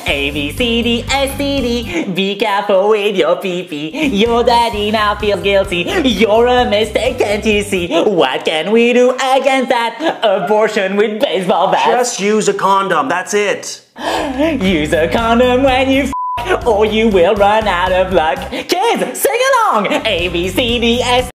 A, B, C, D, S, C, D. Be careful with your pee-pee. Your daddy now feels guilty. You're a mistake, can't you see? What can we do against that? Abortion with baseball bats. Just use a condom, that's it. Use a condom when you or you will run out of luck. Kids, sing along! A, B, C, D, S.